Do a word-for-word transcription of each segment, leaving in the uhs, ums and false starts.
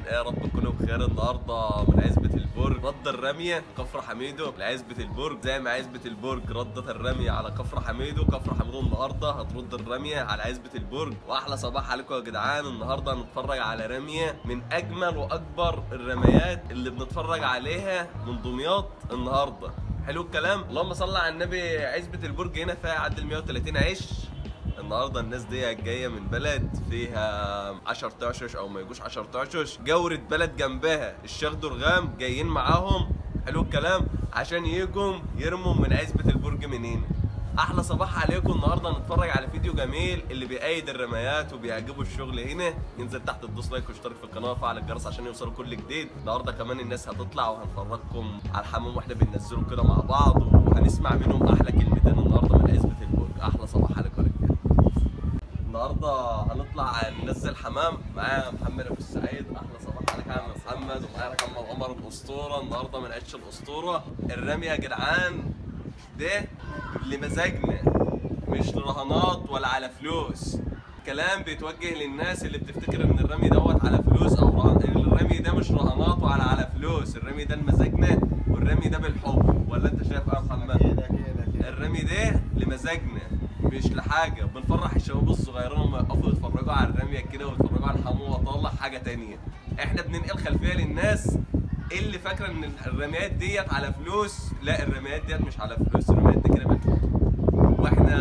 عاملين ايه؟ يا رب تكونوا بخير. النهارده من عزبة البرج رد الرمية كفر حميدو لعزبة البرج، زي ما عزبة البرج ردت الرمية على كفر حميدو، كفر حميدو النهارده هترد الرمية على عزبة البرج. واحلى صباح عليكم يا جدعان. النهارده هنتفرج على رمية من اجمل واكبر الرميات اللي بنتفرج عليها من دمياط النهارده. حلو الكلام. اللهم صل على النبي. عزبة البرج هنا فيها يعدي مية وتلاتين عش. النهارده الناس دي جايه من بلد فيها عشرة تعشش او ما يجوش عشرة تعشش، جورة بلد جنبها الشيخ درغام جايين معاهم. حلو الكلام. عشان يجوا يرموا من عزبة البرج من هنا. احلى صباح عليكم. النهارده نتفرج على فيديو جميل اللي بيأيد الرمايات وبيعجبوا الشغل هنا ينزل تحت تدوس لايك واشترك في القناه وفعل الجرس عشان يوصلوا كل جديد. النهارده كمان الناس هتطلع وهنفرجكم على الحمام واحنا بننزله كده مع بعض، وهنسمع منهم احلى كلمتين النهارده من عزبة البرج. احلى صباح عليكم يا رجاله. النهارده هنطلع ننزل حمام. معايا محمد ابو السعيد. احلى صباح عليك يا عم محمد. ومعايا محمد عمر الاسطوره. النهارده من عش الاسطوره. الرمي يا جدعان ده لمزاجنا، مش لرهانات ولا على فلوس. كلام بيتوجه للناس اللي بتفتكر ان الرمي دوت على فلوس او رهان. الرمي ده مش رهانات ولا على فلوس، الرمي ده لمزاجنا والرمي ده بالحب. ولا انت شايف ايه يا محمد؟ الرمي ده لمزاجنا مش لحاجه. بنفرح الشباب الصغيرين لما يقفوا يتفرجوا على الرميه كده ويتفرجوا على الحمام وطلع حاجه تانيه. احنا بننقل خلفيه للناس اللي فاكره ان الرميات ديت على فلوس. لا، الرميات ديت مش على فلوس، الرميات دي كده بالحب، واحنا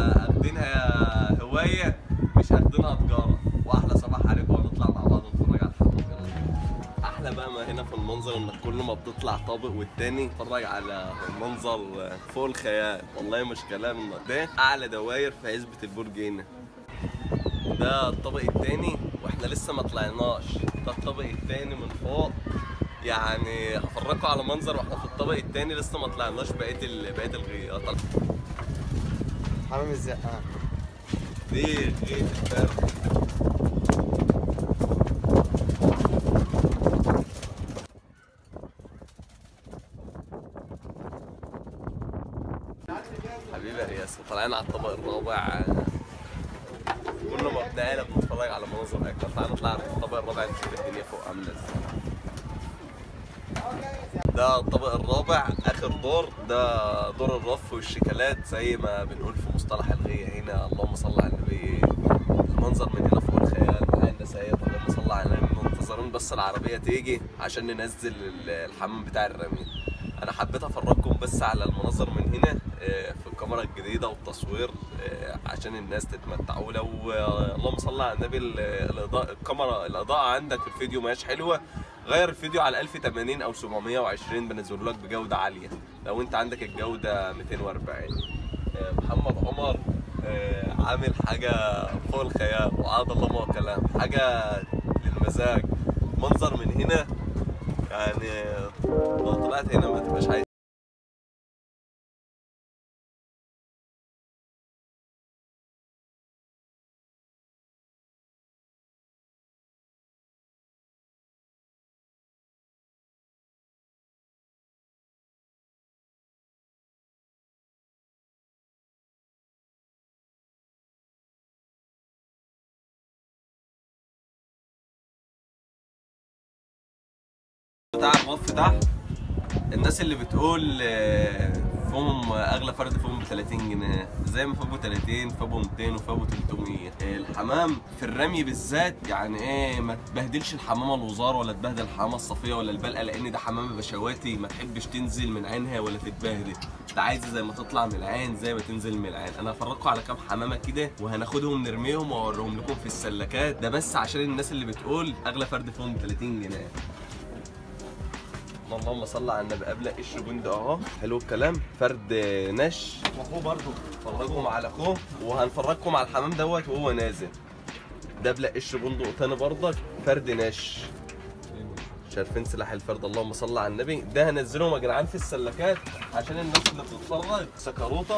اخدينها هوايه مش اخدينها تجاره. واحلى صباح عليكم. ونطلع مع بعض نتفرج على الحمام. احلى بقى ما هنا في المنظر انك كل ما بتطلع طابق والتاني تتفرج على المنظر فوق الخيال. والله مش كلام. ده اعلى دواير في عزبة البرج هنا. ده الطابق التاني واحنا لسه ما طلعناش. ده الطابق التاني من فوق. يعني هفرجكم على منظر واحنا في الطابق التاني لسه ما طلعناش بقيه بقيه الغيط. حمام الزقاق دي غيط الفرد. حبيبي يا رياس. طالعين على الطبق الرابع. كل ما بنعينا بنتفرج على مناظر اكتر. تعالى نطلع على الطبق الرابع نشوف الدنيا فوق عامله ازاي. ده الطبق الرابع اخر دور. ده دور الرف والشيكالات زي ما بنقول في مصطلح الغيه هنا. اللهم صل على النبي. المنظر من هنا فوق الخيال. معايا الناس اهي. اللهم صل على النبي. منتظرين بس العربيه تيجي عشان ننزل الحمام بتاع الرمي. انا حبيت افرجكم بس على المناظر من هنا في الكاميرا الجديده والتصوير عشان الناس تتمتعوا. لو اللهم صل على النبي الاضاءه الكاميرا الاضاءه عندك في الفيديو ماهيش حلوه، غير الفيديو على ألف وتمانين او سبعمية وعشرين بنزله لك بجوده عاليه. لو انت عندك الجوده ميتين واربعين. محمد عمر عامل حاجه فوق الخيال. وعاد الله ما كلام. حاجه للمزاج. منظر من هنا يعني لو طلعت هنا ما تبقاش عايز. بتاع الرف تحت. الناس اللي بتقول فيهم اغلى فرد فيهم ب تلاتين جنيه، زي ما فابو تلاتين فابو ميتين وفابو تلتمية. الحمام في الرمي بالذات يعني ايه، ما تبهدلش الحمامه الوزار ولا تبهدل الحمامه الصفيه ولا البلقه، لان ده حمامه بشواتي ما تحبش تنزل من عينها ولا تتبهدل. انت عايز زي ما تطلع من العين زي ما تنزل من العين. انا هفرجكم على كام حمامه كده وهناخدهم نرميهم واوريهم لكم في السلكات. ده بس عشان الناس اللي بتقول اغلى فرد فيهم ب تلاتين جنيه. اللهم صل على النبي. قبل قشر بند اهو. حلو الكلام. فرد نش واخوه برضه. فرجكم على اخوه وهنفرجكم على الحمام دوت وهو نازل. ده بلا قشر بندق تاني برضك. فرد نش. شايفين سلاح الفرد. اللهم صل على النبي. ده هنزلهم يا جدعان في السلكات عشان الناس اللي بتتفرج. سكروطه.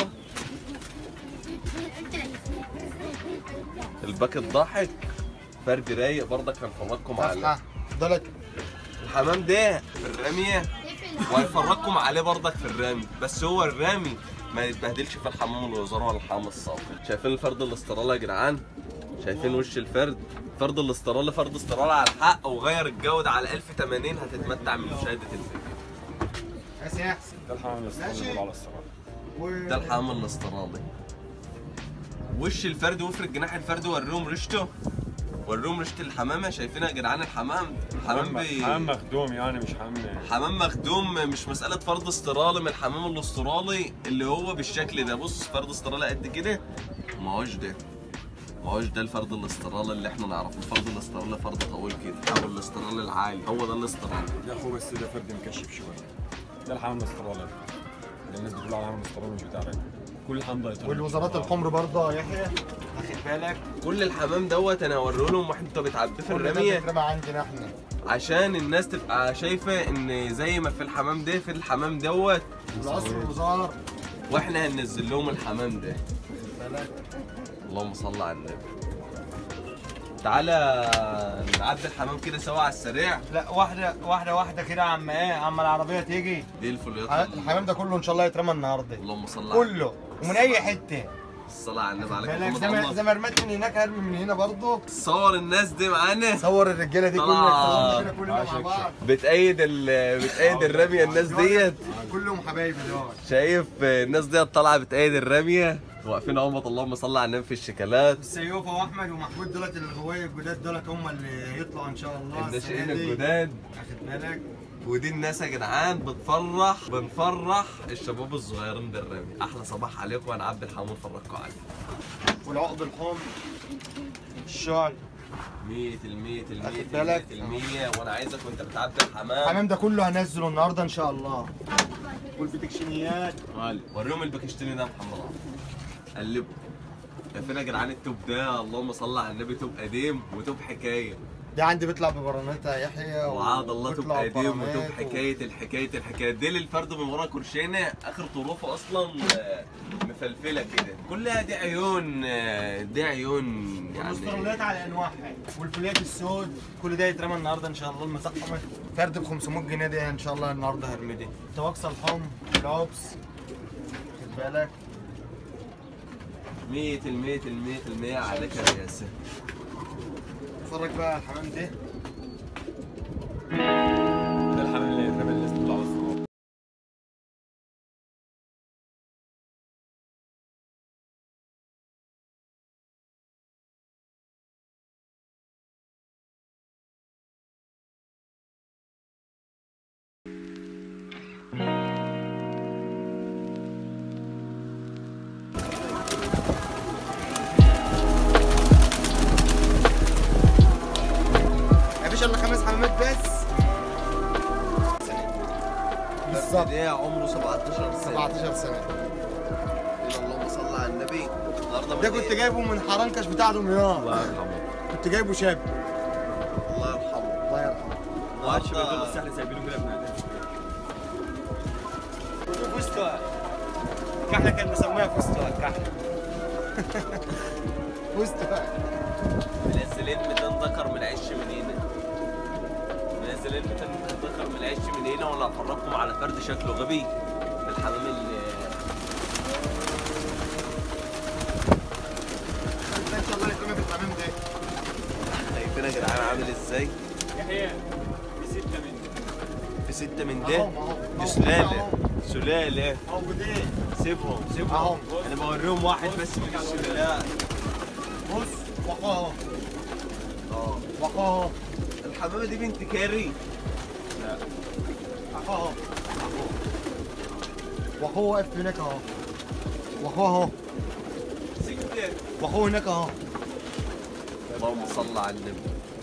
الباك الضاحك. فرد رايق برضك. هنفرجكم على الحمام ده في الرميه وهنفرجكم عليه برضك في الرمي. بس هو الرمي ما يتبهدلش في الحمام الوزاره ولا الحمام الصافي. شايفين الفرد الاسترالة يا جدعان؟ شايفين وش الفرد؟ فرد الاسترالي فرد استرالي على الحق، وغير الجودة على ألف وثمانين. هتتمتع من مشاهدة الفيديو. بس يا احسن ده الحمام الاسترالي على الصراحه. ده الحمام الاسترالي. وش الفرد وفرق جناح الفرد، وريهم ريشته، وريهم ريشة الحمامة. شايفينها يا جدعان؟ الحمام حمام بي... حمام مخدوم يعني، مش حمام حمام مخدوم، مش مسألة فرد استرالي من الحمام الاسترالي اللي هو بالشكل ده. بص فرد استرالي قد كده، ما هوش ده، ما هوش ده الفرد الاسترالي اللي احنا نعرفه. الفرد الاسترالي فرد طويل كده، او الاسترالي العالي، هو ده الاسترالي. ده اخوه، بس ده فرد مكشف شويه. ده الحمام الاسترالي ده الناس بتقول على الحمام الاسترالي، مش بتاع ده. كل الحمام ده يطلع. والوزارات الحمر برضه يا يحيى، واخد بالك؟ كل الحمام دوت انا هوريه لهم وانت بتعبيه في كل ده الرميه، بيترمى عندنا احنا عشان الناس تبقى شايفه ان زي ما في الحمام ده في الحمام دوت القصر والوزاره، واحنا هننزل لهم الحمام ده. واخد بالك؟ اللهم صل على النبي. تعالى نعدي الحمام كده سوا على السريع. لا واحده واحده واحده كده يا عم. ايه عم العربيه تيجي؟ دي الفوليات. الحمام ده كله ان شاء الله يترمى النهارده. اللهم صل على النبي. كله ومن اي حته. الصلاة على النبي عليك بالك محمد. زي ما الله زي ما رميت من هناك هرمي من هنا برضه. صور الناس دي معانا، صور الرجاله دي طلع. كلها كلنا مع بعض. بتأيد ال بتأيد الرمية الناس ديت. كلهم حبايبي دول. شايف الناس ديت طالعة بتأيد الرمية، واقفين اهوت. اللهم صل على النبي في الشيكالات. السيوفه واحمد ومحمود دولت الغوايه الجداد دولت هم اللي يطلعوا ان شاء الله الناشئين السنة دي. الجداد. واخد بالك؟ ودي الناس يا جدعان بتفرح بنفرح الشباب الصغيرين بالرمي. احلى صباح عليكم، وانا عبد الحميد فرجكم عليه. والعقد الحمر الشعل مية المية المية واخد بالك؟ المية المية. وانا عايزك وانت بتعبي الحمام. الحمام ده كله هنزله النهارده ان شاء الله. والبتكشينيات غالي. وريهم الباكشتيني ده يا محمد عمرو. قلبوا. شايفين يا جدعان التوب ده؟ اللهم صل على النبي. توب قديم وتوب حكايه. ده عندي بيطلع ببرانتها يا يحيى. وعاد الله توب وبيطلع قديم ببرانات وتوب و- حكايه الحكايه الحكايه. دي الفرد من ورا كرشينه، اخر طروفه اصلا آه، مفلفله كده. كلها دي عيون، آه، دي عيون والمسترلات يعني. على انواعها والفوليات السود. كل ده يترمى النهارده ان شاء الله. المساحه فرد ب خمسمية جنيه ده ان شاء الله النهارده هرمي دي. توكسل الحمر العبس. خد بالك؟ مية المية المية المية عليك يا ياسر. اتفرج بقى على الحمام ده. ده الحمام اللي يترمى الناس بتقول على الصراحه. مفيش الا خمس حمامات بس. بالظبط. ده عمره سبعتاشر سنه. سبعتاشر سنه. اللهم صل على النبي. النهارده ده كنت جايبه من حرنكش بتاع دمياط. الله يرحمه. كنت جايبه شاب. الله يرحمه. الله يرحمه. ما عادش بيضل السحل سايبينه كده بنادم. شوف فستق. كحله كان مسميها فستق كحله. فستق. منزلين ميتين ذكر من عش من هنا. منزلين ميتين ذكر من عش من هنا، ولا افرجكم على فرد شكله غبي من الحمام اللي ان شاء الله يترمى في الحمام ده. شايفين يا جدعان عامل ازاي؟ يحيى في ستة من في ستة من أهو، ده. أهو، دي أهو، سلالة أهو. سلالة. موجودين. سيبهم أهو. سيبهم. انا بوريهم واحد بس من السلالات. بص وقاه. اه وقاه. الحمامة دي بنت كاري. وقاه. واخوه واقف هناك اهو. واخوه اهو. سكتة. واخوه هناك اهو. اللهم صل على النبي.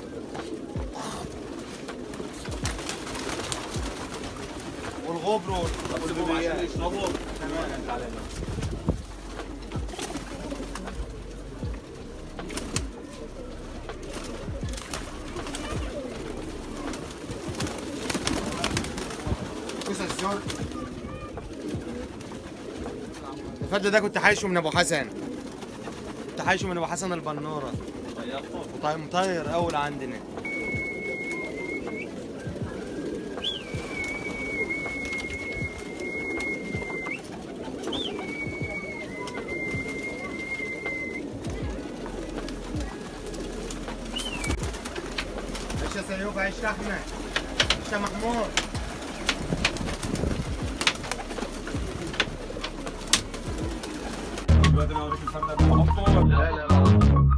والغبر سيبهم عشان يشربوا. كوسه الزور. الفرد ده كنت حايشه من ابو حسن. كنت حايشه من ابو حسن البنوره. طيب مطير اول عندنا. عيش لحمه يا محمود. دلوقتي انا اوريك الفرد اللي بحطه. لا لا لا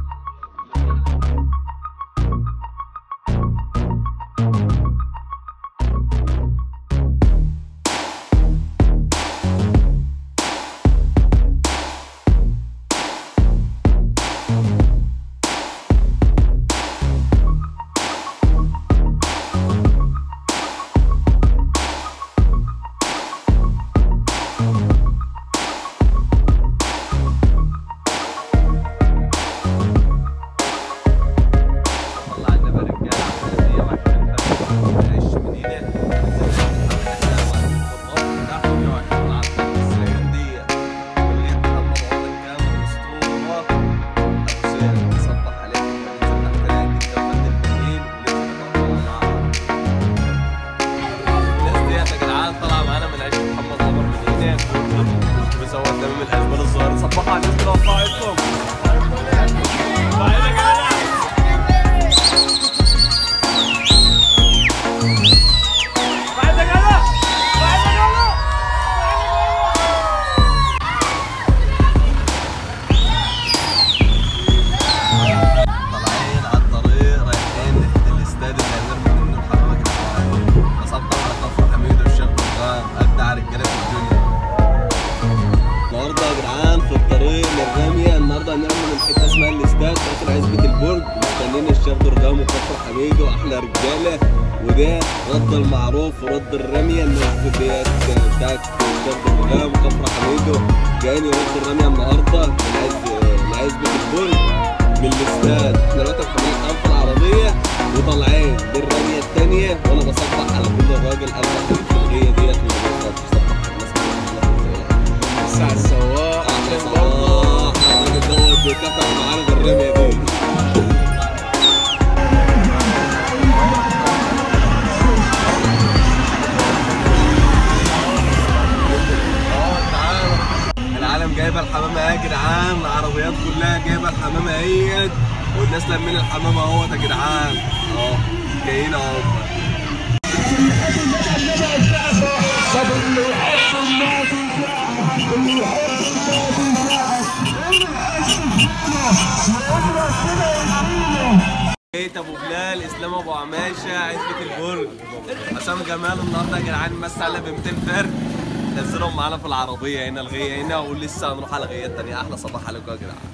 رجاله. وده رد المعروف ورد الرميه. الناس ديت بتاعت رد الرميه وكفر حميدو جايين يرد الرميه النهارده من عز من عزبه البرج من الاستاد. احنا دلوقتي محملين في العربيه وطالعين دي الرميه الثانيه وانا بصبح على كل الراجل انا في الغيه ديت ما بصبح الناس كلها. الساعه السواق احلى صباح الراجل دوت بيكافح معانا بالرميه دي. جايبه الحمامه اهي يا جدعان. العربيات كلها جايبه الحمامه اهيت والناس لمين الحمامه اهوت يا جدعان. اه جايين اهو. بيت ابو بلال اسلام ابو عماشه عزبه البرج. حسام جمال النهارده يا جدعان مسا على ب مئتين فرد. نزلهم معانا في العربيه هنا الغيه هنا ولسه هنروح على الغيه الثانيه. احلى صباح عليكم يا جدعان.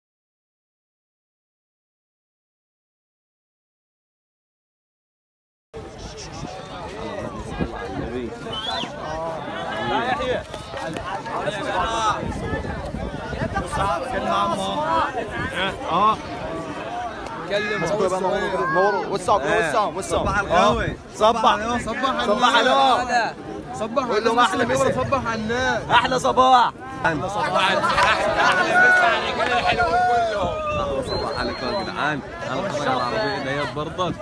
لا يحيى كلم عمو. اه كلم نور. وسع وسع وسع. صباح القهوه. صبح صبح صبح على صبح قول لهم احلى مسا. صبح على الناس. احلى صباح. احلى صباح. احلى مسا على الرجاله الحلوين كلهم. احلى صباح عليكم يا جدعان. انا بطلع العربيه ديت برضك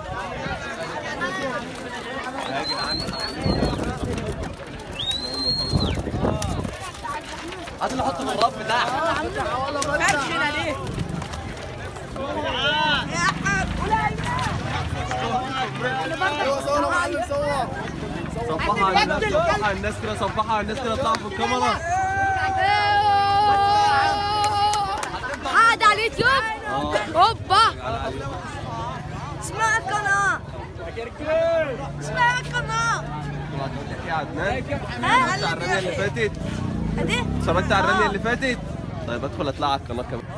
يا جدعان. هات اللي حط في الراب بتاعك. فرشنا ليه؟ يا احمد صبحوا على الناس. صبحوا على الناس كده. صبحوا على الناس كده. اطلعوا في الكاميرا. حاد على اليوتيوب. هوبا اسمها القناة. اسمها القناة. هتقول لك ايه يا عدنان؟ اتفرجت على الرمية اللي فاتت؟ ادي اتفرجت على الرمية اللي فاتت؟ طيب ادخل اطلع على القناة كمان.